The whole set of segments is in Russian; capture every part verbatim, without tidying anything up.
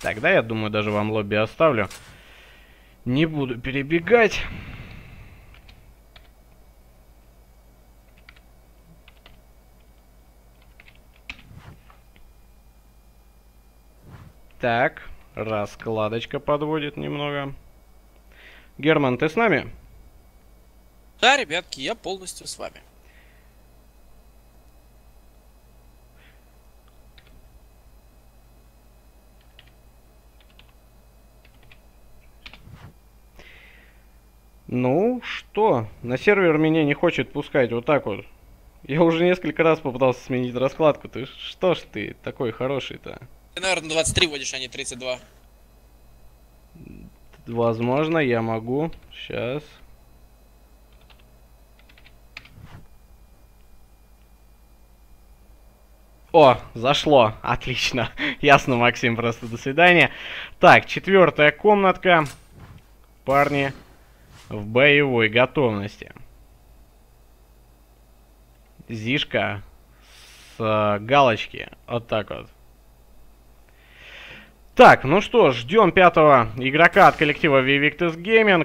Тогда, я думаю, даже вам лобби оставлю. Не буду перебегать. Так, раскладочка подводит немного. Герман, ты с нами? Да, ребятки, я полностью с вами. Ну, что? На сервер меня не хочет пускать вот так вот. Я уже несколько раз попытался сменить раскладку. Ты что ж ты такой хороший-то? Ты, наверное, двадцать три водишь, а не тридцать два. Возможно, я могу. Сейчас. О, зашло. Отлично. Ясно, Максим, просто до свидания. Так, четвертая комнатка. Парни в боевой готовности. Зишка с э, галочки. Вот так вот. Так, ну что, ждем пятого игрока от коллектива Vivictus Gaming.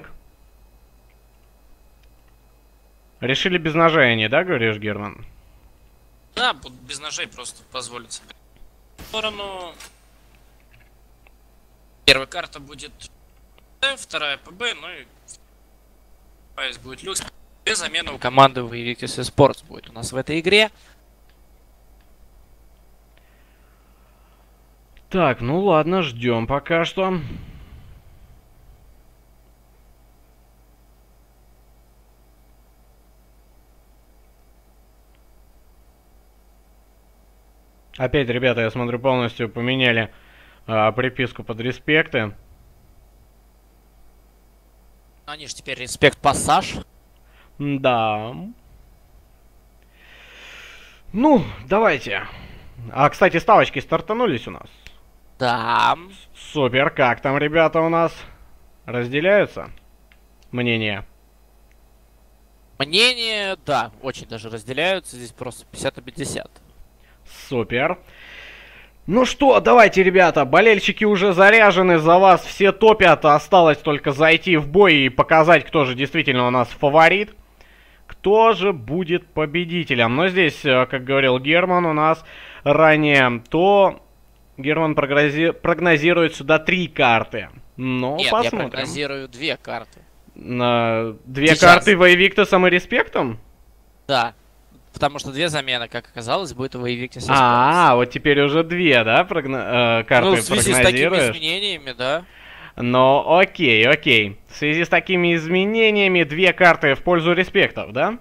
Решили без ножей они, да, говоришь, Герман? Да, без ножей просто позволить себе. В сторону... Первая карта будет Т, вторая ПБ, ну и... ПС будет люкс. Без замены у команды Vivictus Esports будет у нас в этой игре. Так, ну ладно, ждем пока что. Опять, ребята, я смотрю, полностью поменяли а, приписку под респекты. Они же теперь респект пассаж. Да. Ну, давайте. А, кстати, ставочки стартанулись у нас. Да. Супер, как там, ребята, у нас разделяются мнения? Мнения, да, очень даже разделяются. Здесь просто пятьдесят на пятьдесят. Супер. Ну что, давайте, ребята, болельщики уже заряжены, за вас все топят, осталось только зайти в бой и показать, кто же действительно у нас фаворит. Кто же будет победителем? Но здесь, как говорил Герман у нас ранее, то Герман прогнози... прогнозирует сюда три карты. Ну, Нет, посмотрим. я прогнозирую две карты. На... Две Сейчас. карты Vivictus и Респектом? Да. Потому что две замены, как оказалось, будет у Vivictus Esports. А, вот теперь уже две, да, прогно... э, карты ну, в связи с такими прогнозируешь? изменениями, да. Ну, окей, окей. В связи с такими изменениями, две карты в пользу респектов, да?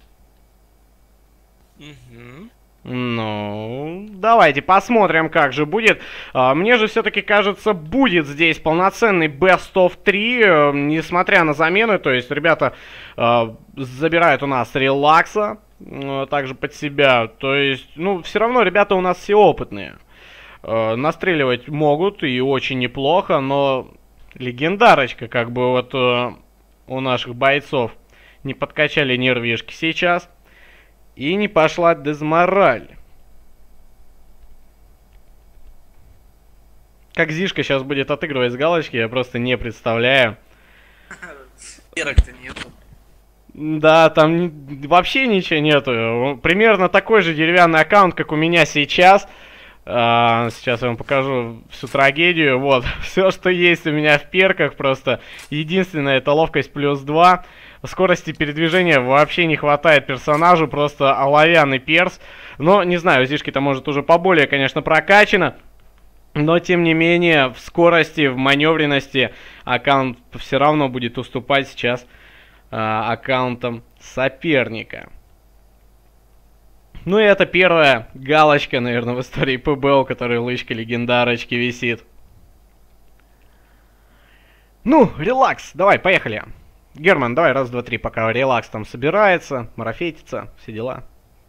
Угу. Ну, давайте посмотрим, как же будет. А, мне же все-таки кажется, будет здесь полноценный бест оф три, э, несмотря на замены. То есть, ребята э, забирают у нас релакса, э, также под себя. То есть, ну, все равно ребята у нас все опытные. Э, настреливать могут и очень неплохо, но легендарочка, как бы вот э, у наших бойцов не подкачали нервишки сейчас. И не пошла дезмораль. Как Зишка сейчас будет отыгрывать с галочки, я просто не представляю. Перок-то нету. Да, там вообще ничего нету. Примерно такой же деревянный аккаунт, как у меня сейчас. А, сейчас я вам покажу всю трагедию. Вот, все, что есть у меня в перках, просто единственное, это ловкость плюс два. Скорости передвижения вообще не хватает персонажу, просто оловянный перс. Но, не знаю, Зишки-то может уже поболее, конечно, прокачано. Но, тем не менее, в скорости, в маневренности аккаунт все равно будет уступать сейчас а, аккаунтам соперника. Ну и это первая галочка, наверное, в истории ПБ, у которой лычка легендарочки висит. Ну, релакс, давай, поехали. Герман, давай, раз, два, три, пока релакс там собирается, марафетится, все дела.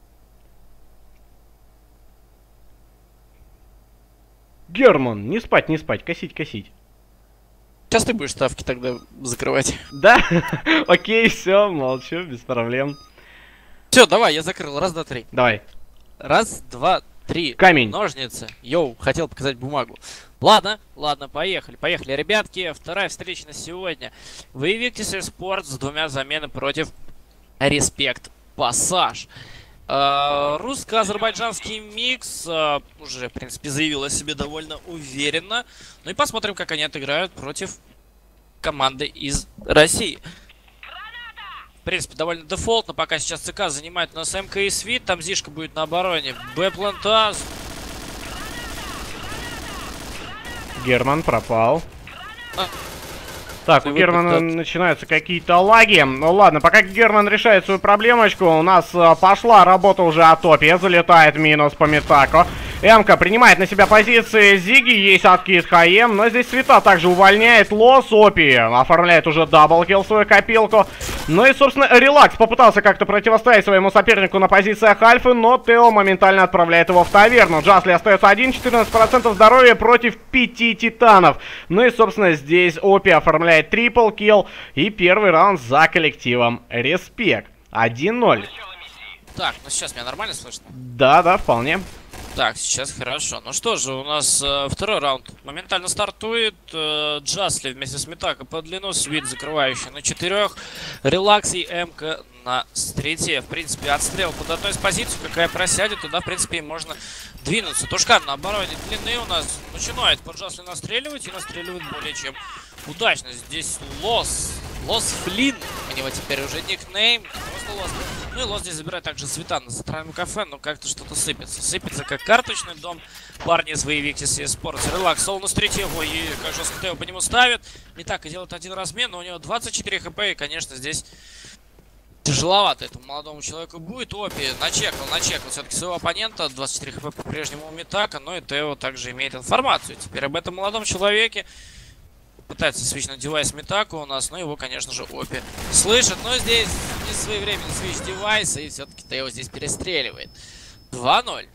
Герман, не спать, не спать, косить, косить. Сейчас ты будешь ставки тогда закрывать. Да? Окей, все, молчу, без проблем. Все, давай, я закрыл. Раз, два, три. Давай. Раз, два, Три. Камень. Ножницы. Йоу, хотел показать бумагу. Ладно, ладно, поехали. Поехали, ребятки. Вторая встреча на сегодня. В Invictus Esports с двумя заменами против Респект Пассаж. Uh, русско-азербайджанский микс uh, уже, в принципе, заявил о себе довольно уверенно. Ну и посмотрим, как они отыграют против команды из России. В принципе, довольно дефолтно, пока сейчас ЦК занимает у нас МК и Свит. Там Зишка будет на обороне. Б-плантаз. Герман пропал. А. Так, у Германа начинаются какие-то лаги. Ну ладно, пока Герман решает свою проблемочку, у нас а, пошла работа уже от Опи. Залетает минус по Митако. Эмка принимает на себя позиции Зиги, есть откид ХМ, но здесь Света также увольняет Лос. Опи оформляет уже даблкилл свою копилку. Ну и, собственно, Релакс попытался как-то противостоять своему сопернику на позициях Альфы, но Тео моментально отправляет его в таверну. Джасли остается один, четырнадцать процентов здоровья против пяти титанов. Ну и, собственно, здесь Опи оформляет трипл килл и первый раунд за коллективом Респект. один ноль. Так, ну сейчас меня нормально слышно? Да, да, вполне. Так, сейчас хорошо. Ну что же, у нас э, второй раунд моментально стартует. Э, Джасли вместе с Митако по длину, Свит закрывающий на четырех, Релакс и МК на стрите. В принципе, отстрел под одной из позиций, какая просядет, туда, в принципе, и можно двинуться. Тушкан на обороне длины у нас начинает по Джасли настреливать и настреливает более чем удачно. Здесь Лос. Лос Флин. У него теперь уже никнейм. Просто Лос. Ну и Лос здесь забирает также Света на центральном кафе, но как-то что-то сыпется. Сыпется как карточный дом. Парни из Invictus Esports. Релакс, Сол на стрите. Ой, как жестко Тео по нему ставит. Не так и делает один размен, но у него двадцать четыре хп. И, конечно, здесь тяжеловато этому молодому человеку будет. Опи начекал, начекал все-таки своего оппонента. двадцать четыре хп по-прежнему у Митако. Но и Тео также имеет информацию теперь об этом молодом человеке. Пытается свичнуть девайс Митако у нас, но его, конечно же, Опи слышит. Но здесь не своевременно свич девайса, и все-таки Тео здесь перестреливает. два ноль.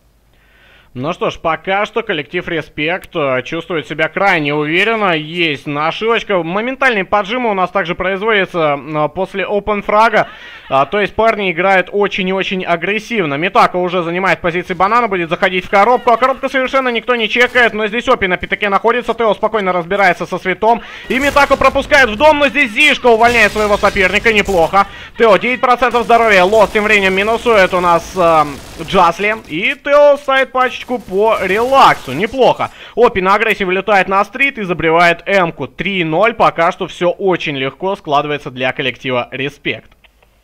Ну что ж, пока что коллектив Респект чувствует себя крайне уверенно. Есть нашивочка. Моментальные поджимы у нас также производятся после опенфрага. То есть парни играют очень и очень агрессивно. Митако уже занимает позиции банана, будет заходить в коробку. А коробка совершенно никто не чекает. Но здесь Опи на пятаке находится. Тео спокойно разбирается со Светом. И Митако пропускает в дом, но здесь Зишка увольняет своего соперника. Неплохо. Тео девять процентов здоровья. Лос тем временем минусует у нас э, Джасли. И Тео ставит пачку по Релаксу. Неплохо. Опи на агрессии вылетает на стрит и забревает М-ку. три ноль. Пока что все очень легко складывается для коллектива Респект.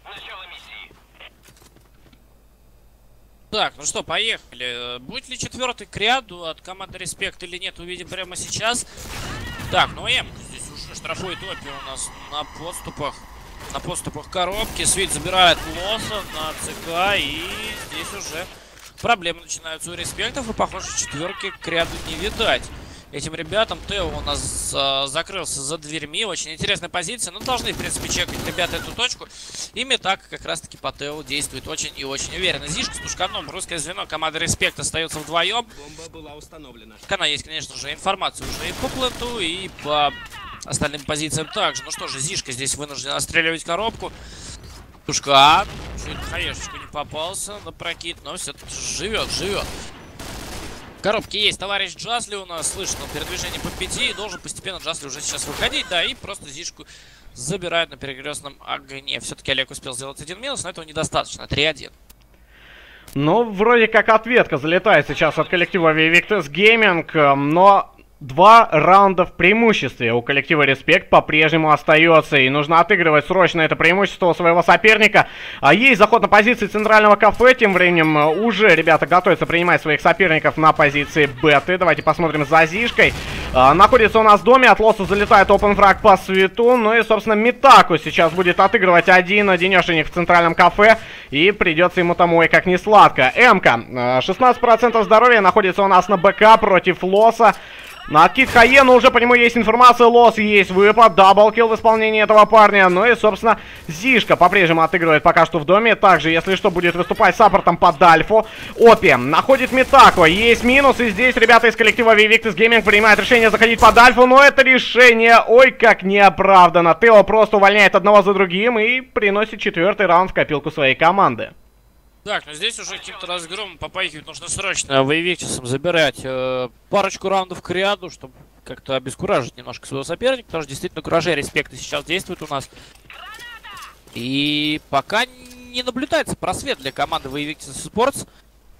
Так, ну что, поехали. Будет ли четвертый к ряду от команды Респект или нет, увидим прямо сейчас. Так, ну М здесь уже штрафует Опи у нас на подступах. На подступах коробки. Свит забирает Лоса на ЦК, и здесь уже проблемы начинаются у Респектов, и, похоже, четверки к ряду не видать этим ребятам. Тео у нас э, закрылся за дверьми. Очень интересная позиция. Но должны, в принципе, чекать ребята эту точку. И Митако как раз-таки по Тео действует очень и очень уверенно. Зишка с Тушканом, русское звено, команда Респект остается вдвоем. Бомба была установлена. Она есть, конечно же, информация уже и по пленту, и по остальным позициям также. Ну что же, Зишка здесь вынужден отстреливать коробку. Тушкан чуть в хаешечку не попался на прокид, но все-таки живет, живет. В коробке есть товарищ Джасли у нас, слышно передвижение по пяти, и должен постепенно Джасли уже сейчас выходить, да, и просто Зишку забирают на перекрестном огне. Все-таки Олег успел сделать один минус, но этого недостаточно, три один. Ну, вроде как ответка залетает сейчас от коллектива Invictus Gaming, но два раунда в преимуществе у коллектива Респект по-прежнему остается. И нужно отыгрывать срочно это преимущество у своего соперника. А есть заход на позиции центрального кафе. Тем временем уже ребята готовятся принимать своих соперников на позиции беты. Давайте посмотрим за Зишкой. А, находится у нас в доме. От Лоса залетает опенфраг по Свету. Ну и, собственно, Митако сейчас будет отыгрывать один-одинешенек в центральном кафе. И придется ему тому и как не сладко. М-ка. шестнадцать процентов здоровья. Находится у нас на БК против Лоса. На откид Хаену уже по нему есть информация. Лос есть выпад. Даблкилл в исполнении этого парня. Ну и, собственно, Зишка по-прежнему отыгрывает пока что в доме. Также, если что, будет выступать саппортом под Альфу. Опи находит Митако. Есть минус. И здесь ребята из коллектива Invictus Gaming принимают решение заходить под Альфу. Но это решение, ой, как неоправданно. Тео просто увольняет одного за другим и приносит четвертый раунд в копилку своей команды. Так, ну здесь уже каким-то разгромом попахивать нужно срочно воевитесом забирать э, парочку раундов к ряду, чтобы как-то обескуражить немножко своего соперника, потому что действительно куражи и респекты сейчас действуют у нас. И пока не наблюдается просвет для команды Воевитес Esports.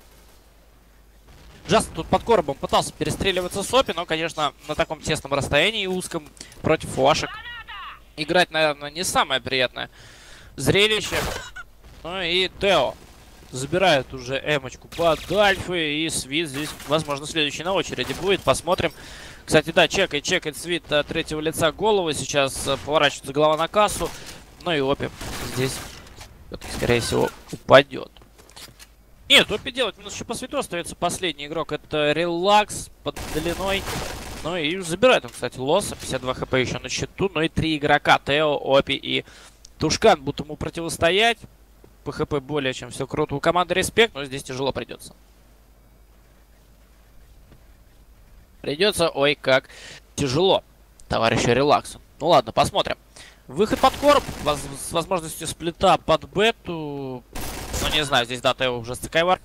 Джаст тут под коробом пытался перестреливаться с Опи, но, конечно, на таком тесном расстоянии и узком против флашек играть, наверное, не самое приятное зрелище. Ну и Тео забирает уже эмочку под Альфы, и Свит здесь, возможно, следующий на очереди будет. Посмотрим. Кстати, да, чекает, чекает Свит от третьего лица головы. Сейчас поворачивается голова на кассу. Ну и Опи здесь, скорее всего, упадет. Нет, Опи делать минус еще по Свиту. Остается последний игрок. Это Релакс под длиной. Ну и забирает он, кстати, Лоса. пятьдесят два хп еще на счету. Ну и три игрока. Тео, Опи и Тушкан будут ему противостоять. По хп более чем все круто у команды Респект, но здесь тяжело придется. Придется, ой, как тяжело, товарищу Релаксу. Ну ладно, посмотрим. Выход под короб воз с возможностью сплита под бету. Ну не знаю, здесь да, Тео уже скайвар.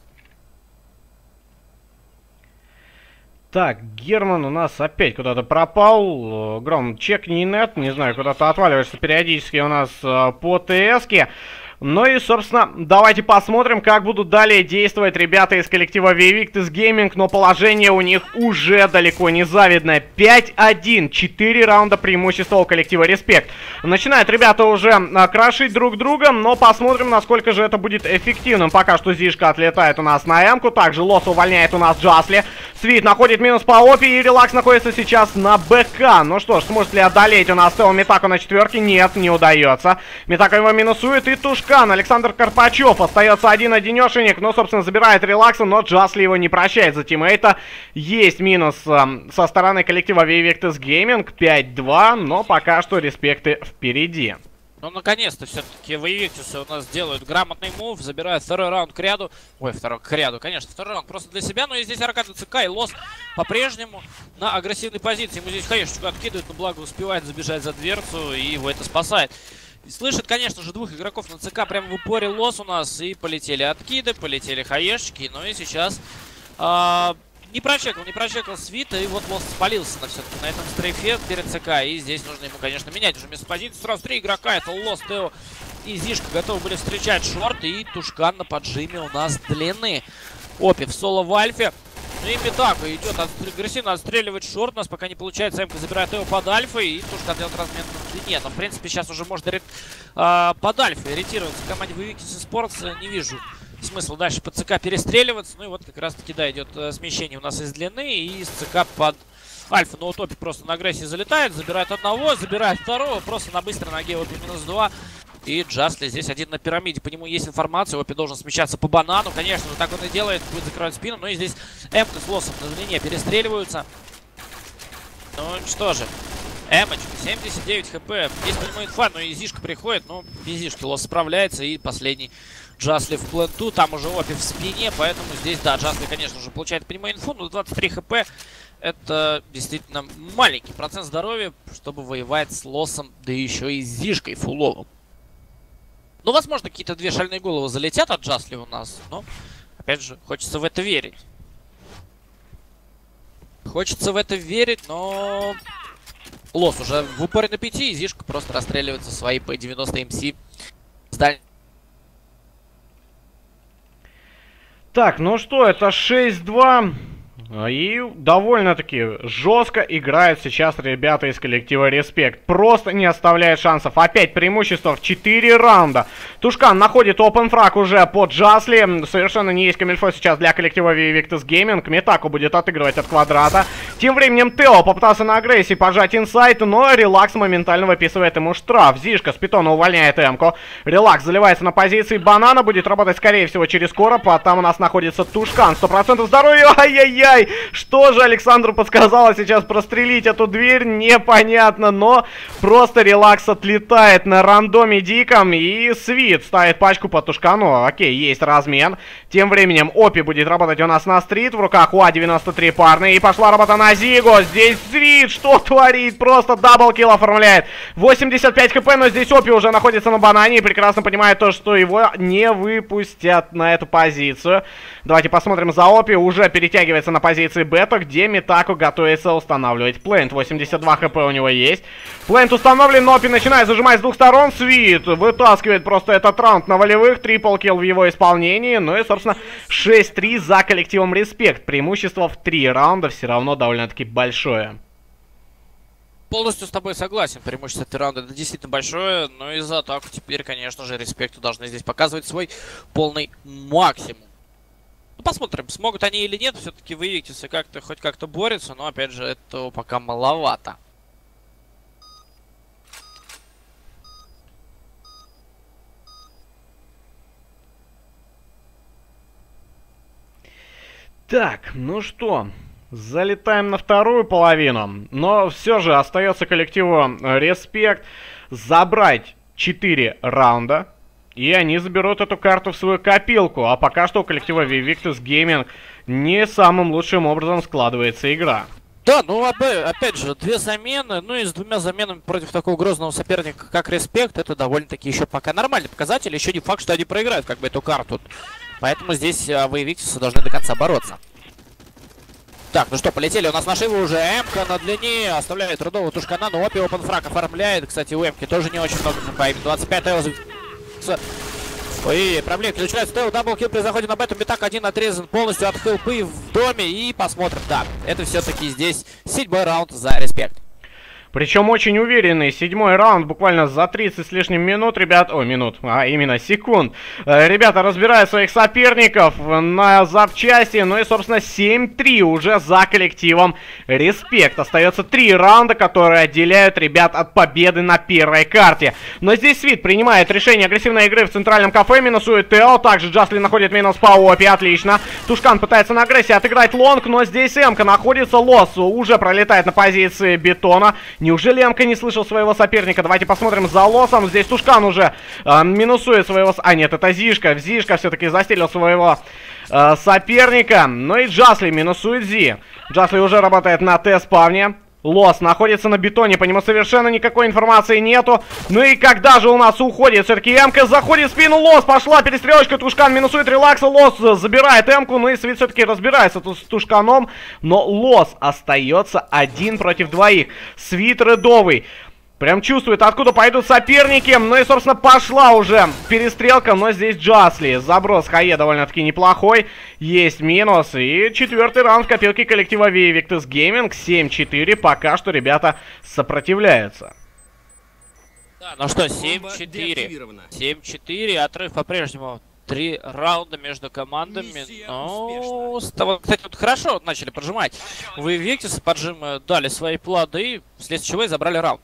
Так, Герман у нас опять куда-то пропал. Гром, чекни нет, не знаю, куда-то отваливаешься периодически у нас по ТСке. Ну и, собственно, давайте посмотрим, как будут далее действовать ребята из коллектива Vivictus Gaming, но положение у них уже далеко не завидное. пять один, четыре раунда преимущества у коллектива Респект. Начинают ребята уже а, крошить друг друга, но посмотрим, насколько же это будет эффективным. Пока что Зишка отлетает у нас на М-ку, также Лос увольняет у нас Джасли. Свит находит минус по Опи, и Релакс находится сейчас на БК. Ну что ж, сможет ли одолеть у нас Тео Митаку на четверке? Нет, не удается. Митака его минусует, и Тушка. Александр Карпачев остается один-одинешенек, но, собственно, забирает Релакса, но Джасли его не прощает за тиммейта. Есть минус э, со стороны коллектива Vivictus Gaming, пять два, но пока что респекты впереди. Ну, наконец-то, все-таки Vivictus у нас делают грамотный мув, забирают второй раунд к ряду. Ой, второй к ряду, конечно, второй раунд просто для себя. Но и здесь Аркадий ЦК и Лос по-прежнему на агрессивной позиции. Ему здесь хаешечку откидывают, но благо успевает забежать за дверцу, и его это спасает. Слышит, конечно же, двух игроков на ЦК прямо в упоре Лос у нас. И полетели откиды, полетели хаешечки. Ну и сейчас а, не прочекал, не прочекал Свита. И вот Лос спалился на, все-таки на этом стрейфе перед ЦК. И здесь нужно ему, конечно, менять уже место позиции. Сразу три игрока. Это Лос, Тео и Зишка готовы были встречать шорт. И Тушкан на поджиме у нас длины. Опи в соло в альфе. Ну и Митака идет агрессивно отстреливать шорт. У нас пока не получается. Эмка забирает его под альфой. И Тушкан делает размен на длине. Но, в принципе, сейчас уже можно а, под альфой ориентироваться. В команде Vivictus Esports не вижу смысла дальше под ЦК перестреливаться. Ну и вот как раз-таки, да, идет а, смещение у нас из длины. И из ЦК под альфа. Но вот Опи просто на агрессии залетает. Забирает одного, забирает второго. Просто на быстрой ноге Опи минус два. И Джасли здесь один на пирамиде. По нему есть информация. Опи должен смещаться по банану. Конечно же, так он и делает. Будет закрывать спину. Ну и здесь Эмка с Лосом на длине перестреливаются. Ну что же. Эмочка, семьдесят девять хп. Есть по нему инфа, но и Зишка приходит. Но без Зишки Лос справляется. И последний Джасли в пленту. Там уже Опи в спине. Поэтому здесь, да, Джасли, конечно же, получает по нему инфу. Но двадцать три хп. Это действительно маленький процент здоровья, чтобы воевать с Лосом. Да еще и с Зишкой фуловым. Ну, возможно, какие-то две шальные головы залетят от Джасли у нас, но, опять же, хочется в это верить. Хочется в это верить, но... Лос уже в упоре на пяти, и Зишка просто расстреливается своей пэ девяносто эм си с даль... Так, ну что, это шесть два. И довольно-таки жестко играют сейчас ребята из коллектива Респект. Просто не оставляет шансов. Опять преимущество в четыре раунда. Тушкан находит опенфраг уже под Джасли. Совершенно не есть камильфо сейчас для коллектива Vivictus Gaming. Митаку будет отыгрывать от квадрата. Тем временем Тео попытался на агрессии пожать инсайт, но Релакс моментально выписывает ему штраф. Зишка с питона увольняет Эмку. Релакс заливается на позиции банана. Будет работать, скорее всего, через короб. А там у нас находится Тушкан. сто процентов здоровья. Ай-яй-яй! Что же Александру подсказало сейчас прострелить эту дверь, непонятно, но просто Релакс отлетает на рандоме диком, и Свит ставит пачку по Тушкану. Окей, есть размен. Тем временем Опи будет работать у нас на стрит, в руках у А девяносто три парный, и пошла работа на на Зиго. Здесь Свит что творит? Просто даблкил оформляет. восемьдесят пять хп, но здесь Опи уже находится на банане и прекрасно понимает то, что его не выпустят на эту позицию. Давайте посмотрим за Опи. Уже перетягивается на позиции Бета, где Митаку готовится устанавливать плейнт. восемьдесят два хп у него есть. Плейнт установлен, но Опи начинает зажимать с двух сторон. Свит вытаскивает просто этот раунд на волевых. Трипл-килл в его исполнении. Ну и, собственно, шесть три за коллективом Респект. Преимущество в три раунда все равно довольно-таки большое. Полностью с тобой согласен. Преимущество три раунда это действительно большое. Но и за атаку теперь, конечно же, Респекты должны здесь показывать свой полный максимум. Ну, посмотрим, смогут они или нет. Все-таки Вивиктусы как-то хоть как-то борются. Но, опять же, этого пока маловато. Так, ну что, залетаем на вторую половину. Но все же остается коллективу Респект забрать четыре раунда. И они заберут эту карту в свою копилку. А пока что у коллектива Vivictus Gaming не самым лучшим образом складывается игра. Да, ну опять же, две замены, ну и с двумя заменами против такого грозного соперника, как Респект, это довольно-таки еще пока нормальный показатель. Еще не факт, что они проиграют как бы эту карту. Поэтому здесь Vivictus должны до конца бороться. Так, ну что, полетели у нас на Шиву уже. М-ка на длине оставляет рудового тушкана, но Опи опенфраг оформляет. Кстати, у М-ки тоже не очень много хп. двадцать пять Тео. Ой, проблемки начинаются. Тео даблкилл при заходе на бету. Митак один отрезан полностью от хелпы в доме. И посмотрим. Да, это все-таки здесь седьмой раунд за Респект. Причем очень уверенный. Седьмой раунд буквально за тридцать с лишним минут, ребят. О, минут, а именно секунд. Э, ребята разбирают своих соперников на запчасти. Ну и, собственно, семь три уже за коллективом Респект. Остается три раунда, которые отделяют ребят от победы на первой карте. Но здесь Свит принимает решение агрессивной игры в центральном кафе. Минусует Тео. Также Джасли находит минус по Опи. Отлично. Тушкан пытается на агрессии отыграть лонг. Но здесь Эмка находится. Лос уже пролетает на позиции бетона. Неужели Эмка не слышал своего соперника? Давайте посмотрим за Лосом. Здесь Тушкан уже э, минусует своего... А, нет, это Зишка. Зишка все-таки застелил своего э, соперника. Ну и Джасли минусует Зи. Джасли уже работает на Т-спавне. Лос находится на бетоне, по нему совершенно никакой информации нету. Ну и когда же у нас уходит все-таки Эмка, заходит в спину Лос, пошла перестрелочка, Тушкан минусует релакса, Лос забирает Эмку, ну и Свит все-таки разбирается тут с Тушканом, но Лос остается один против двоих. Свит рядовый. Прям чувствует, откуда пойдут соперники. Ну и, собственно, пошла уже перестрелка. Но здесь Джасли. Заброс Хае довольно-таки неплохой. Есть минус. И четвертый раунд в копилке коллектива Vivictus Gaming. семь четыре. Пока что ребята сопротивляются. Да, ну что, семь четыре. семь четыре. Отрыв по-прежнему. Три раунда между командами. Ну, кстати, вот хорошо начали поджимать. Vivictus поджимы дали свои плоды. Вследствие чего и забрали раунд.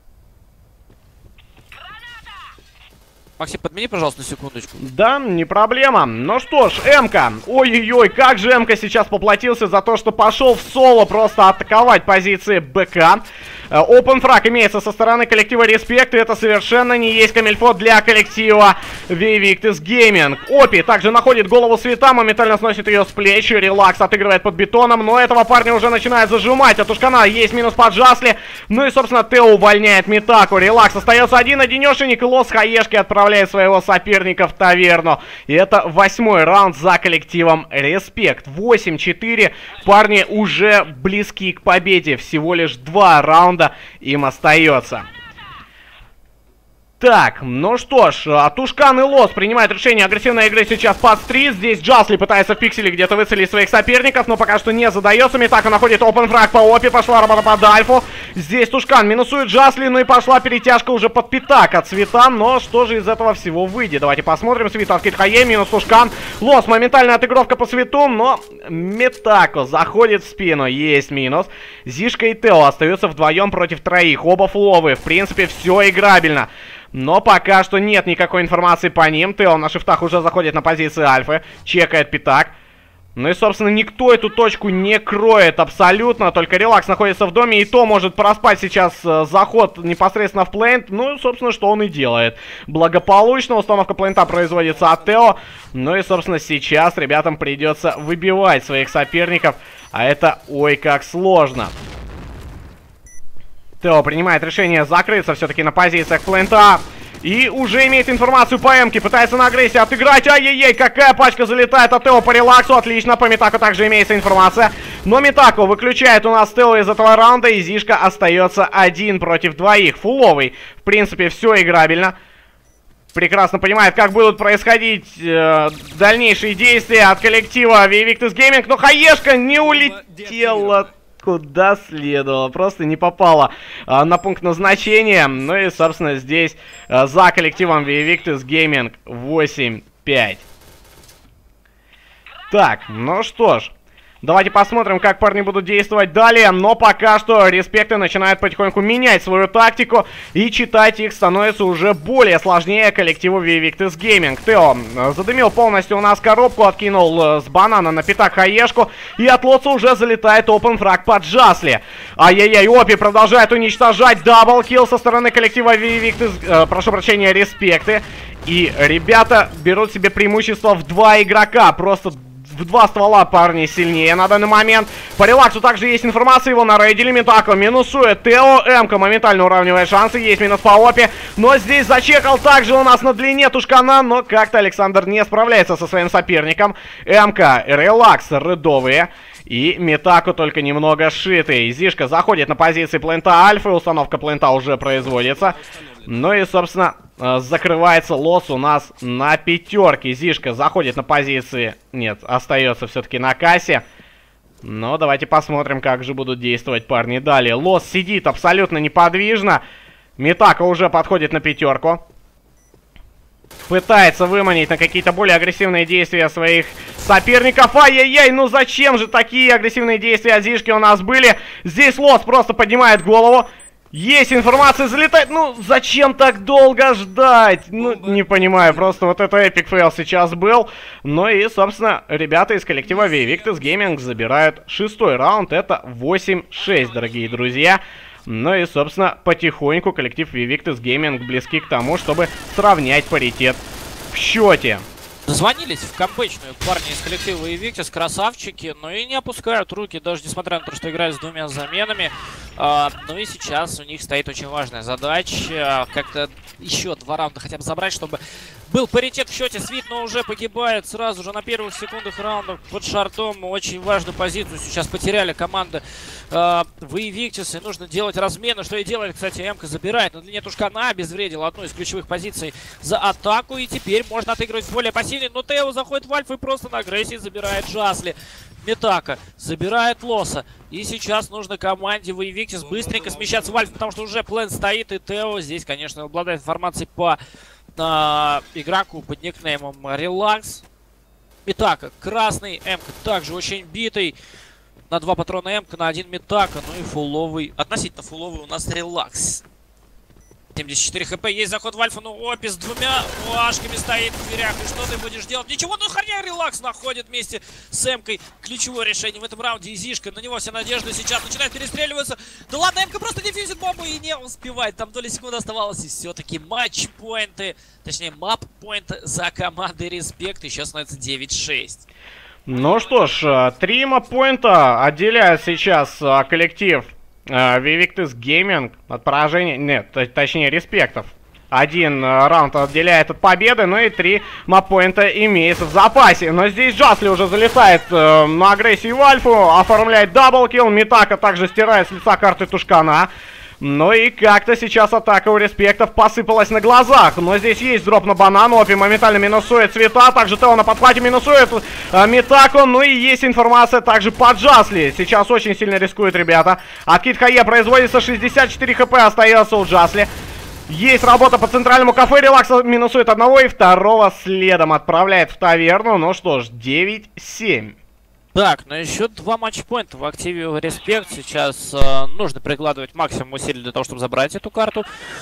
Максим, подмени, пожалуйста, на секундочку. Да, не проблема. Ну что ж, Эмка. Ой-ой-ой, как же Эмка сейчас поплатился за то, что пошел в соло просто атаковать позиции БК. Опенфраг имеется со стороны коллектива Респект, и это совершенно не есть камильфо для коллектива Vivictus Gaming. Опи также находит голову Свита, моментально сносит ее с плеч. Релакс отыгрывает под бетоном, но этого парня уже начинает зажимать. От Тушкана есть минус по Джасли. Ну и, собственно, Тео увольняет Митаку. Релакс остается один-одинешенек, и Лос Хаешки отправляет своего соперника в таверну. И это восьмой раунд за коллективом Респект. восемь четыре. Парни уже близки к победе. Всего лишь два раунда им остается. Так, ну что ж, Тушкан и Лос принимают решение агрессивной игры сейчас под стрит. Здесь Джасли пытается в пикселе где-то выцелить своих соперников, но пока что не задается. Митака находит опенфраг по Опи, пошла работа по Дальфу. Здесь Тушкан минусует Джасли, ну и пошла перетяжка уже под пятак от Свита. Но что же из этого всего выйдет? Давайте посмотрим. Свит откид Хае, минус Тушкан. Лос, моментальная отыгровка по Свиту, но Митако заходит в спину. Есть минус. Зишка и Тео остаются вдвоем против троих. Оба фуловые. В принципе, все играбельно. Но пока что нет никакой информации по ним. Тео на шифтах уже заходит на позиции Альфы. Чекает пятак. Ну и, собственно, никто эту точку не кроет абсолютно. Только Релакс находится в доме, и то может проспать сейчас э, заход непосредственно в плейнт. Ну и, собственно, что он и делает. Благополучно установка плейнта производится от Тео. Ну и, собственно, сейчас ребятам придется выбивать своих соперников. А это ой как сложно. Тео принимает решение закрыться все-таки на позициях плейнта. И уже имеет информацию по Эмке, пытается на агрессии отыграть. Ай-яй-яй, какая пачка залетает от Тео по Релаксу. Отлично, по Митаку также имеется информация. Но Митаку выключает у нас Тео из этого раунда. И Зишка остается один против двоих. Фуловый, в принципе, все играбельно. Прекрасно понимает, как будут происходить э, дальнейшие действия от коллектива Vivictus Gaming. Но Хаешка не улетела куда следовало, просто не попала а, на пункт назначения. Ну и, собственно, здесь а, за коллективом Vivictus Gaming восемь пять. Так, ну что ж, давайте посмотрим, как парни будут действовать далее. Но пока что респекты начинают потихоньку менять свою тактику, и читать их становится уже более сложнее коллективу Vivictus Gaming. Тео задымил полностью у нас коробку, откинул с банана на пятак Хаешку, и от Лотса уже залетает опен фраг под Джасли. Ай-яй-яй, Опи продолжает уничтожать. Даблкилл со стороны коллектива Vivictus, э, прошу прощения, респекты. И ребята берут себе преимущество в два игрока, просто в два ствола парни сильнее на данный момент. По Релаксу также есть информация, его нарейдили. Митако минусует Тео. Эмка моментально уравнивает шансы. Есть минус по Опи. Но здесь зачекал также у нас на длине Тушкана. Но как-то Александр не справляется со своим соперником. Эмка, Релакс, рядовые. И Митаку только немного шитый. Зишка заходит на позиции плента Альфы. Установка плента уже производится. Ну и, собственно, закрывается лосс у нас на пятерке. Зишка заходит на позиции. Нет, остается все-таки на кассе. Но давайте посмотрим, как же будут действовать парни далее. Лосс сидит абсолютно неподвижно. Митака уже подходит на пятерку. Пытается выманить на какие-то более агрессивные действия своих соперников. Ай-яй-яй, ну зачем же такие агрессивные действия от Зишки у нас были? Здесь Лосс просто поднимает голову. Есть информация, залетает. Ну, зачем так долго ждать? Ну, не понимаю, просто вот это эпик фейл сейчас был. Ну и, собственно, ребята из коллектива Vivictus Gaming забирают шестой раунд. Это восемь шесть, дорогие друзья. Ну и, собственно, потихоньку коллектив Vivictus Gaming близки к тому, чтобы сравнять паритет в счете. Дозвонились в камбэчную парни из коллектива Vivictus, красавчики, но и не опускают руки, даже несмотря на то, что играли с двумя заменами. А, ну и сейчас у них стоит очень важная задача, как-то еще два раунда хотя бы забрать, чтобы был паритет в счете. Свит, но уже погибает сразу же на первых секундах раунда под шартом. Очень важную позицию сейчас потеряли команды а, Vivictus, и нужно делать размены, что и делали, кстати, Эмка забирает. На длине Тушкана обезвредил одну из ключевых позиций за атаку, и теперь можно отыгрывать более пассивно. Но Тео заходит в альфу и просто на агрессии забирает Джасли. Митака забирает Лоса. И сейчас нужно команде Vivictus быстренько смещаться в альфу, потому что уже план стоит. И Тео здесь, конечно, обладает информацией по а, игроку под никнеймом Релакс. Митака красный, Эмка также очень битый. На два патрона Эмка, на один Митака. Ну и фуловый, относительно фуловый у нас Релакс. семьдесят четыре хп, есть заход в альфа, но Опи с двумя уашками стоит в дверях. И что ты будешь делать? Ничего, ну херня, Релакс находит вместе с Эмкой ключевое решение в этом раунде. И Зишка, на него вся надежда сейчас начинает перестреливаться. Да ладно, Эмка просто дефьюзит бомбу и не успевает. Там доля секунды оставалось. И все-таки матч-поинты, точнее мап-поинты за командой Респект. Еще становится девять шесть. Ну что ж, три мап-поинта отделяют сейчас коллектив Vivictus Gaming от поражения, нет, точнее респектов. Один uh, раунд отделяет от победы, ну и три маппоинта имеется в запасе. Но здесь Джасли уже залетает uh, на агрессии в альфу, оформляет даблкилл. Митака также стирает с лица карты Тушкана. Ну и как-то сейчас атака у респектов посыпалась на глазах. Но здесь есть дроп на банан. Опи моментально минусует цвета. Также Тео на подхвате минусует а, Митаку. Ну и есть информация также по Джасли. Сейчас очень сильно рискуют ребята. Откид Хае производится. шестьдесят четыре хп остается у Джасли. Есть работа по центральному кафе. Релакс минусует одного и второго следом отправляет в таверну. Ну что ж, девять семь. Так, но еще два матчпоинта в активе Респект. Сейчас э, нужно прикладывать максимум усилий для того, чтобы забрать эту карту.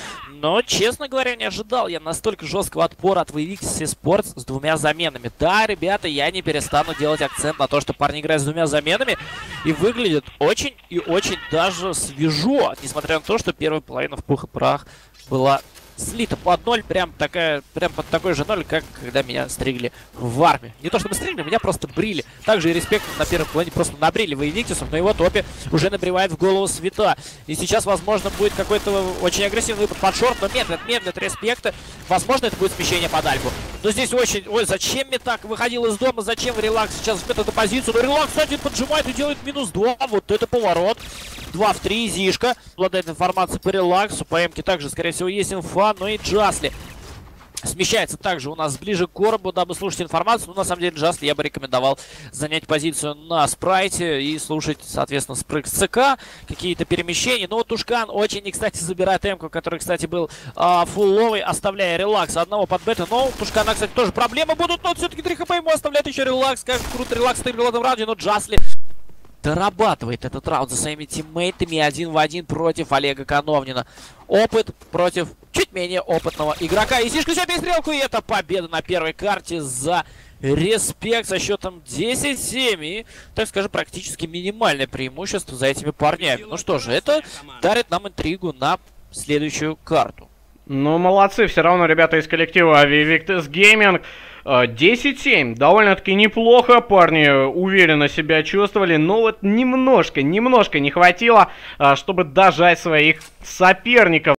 Но, честно говоря, не ожидал я настолько жесткого отпора от ви викс Esports с двумя заменами. Да, ребята, я не перестану делать акцент на то, что парни играют с двумя заменами. И выглядит очень и очень даже свежо. Несмотря на то, что первая половина в пух и прах была слита под ноль. Прям такая, прям под такой же ноль, как когда меня стригли в армии. Не то чтобы стригли, меня просто брили. Также и респект на первом плане просто набрили Вейвиктисов, но его топе уже набревает в голову Света. И сейчас, возможно, будет какой-то очень агрессивный выпад под шорт, но медлит, медлит респекта. Возможно, это будет смещение под альфу. Но здесь очень... Ой, зачем мне так? Выходил из дома, зачем в релакс сейчас в эту позицию? Но релакс, кстати, поджимает и делает минус два. Вот это поворот. два в три, Зишка. Обладает информацией по релаксу. По Эмке также, скорее всего, есть инфа. Но и Джасли смещается также у нас ближе к коробу, дабы слушать информацию. Но на самом деле Джасли я бы рекомендовал занять позицию на спрайте и слушать, соответственно, спрыг с ЦК, какие-то перемещения. Но вот Тушкан очень, не кстати, забирает Эмку, который, кстати, был а, фулловый, оставляя релакс одного под бета. Но у Тушкана, кстати, тоже проблемы будут. Но все-таки три хп ему оставляет еще релакс. Как круто релакс выиграл в этом раунде, но Джасли дорабатывает этот раунд за своими тиммейтами один в один против Олега Коновнина. Опыт против чуть менее опытного игрока. И Зишка все перестрелку, и это победа на первой карте за респект со счетом десять семь. И, так скажем, практически минимальное преимущество за этими парнями. Ну что же, это дарит нам интригу на следующую карту. Ну, молодцы, все равно ребята из коллектива Vivictus Gaming. десять семь, довольно-таки неплохо, парни уверенно себя чувствовали, но вот немножко, немножко не хватило, чтобы дожать своих соперников.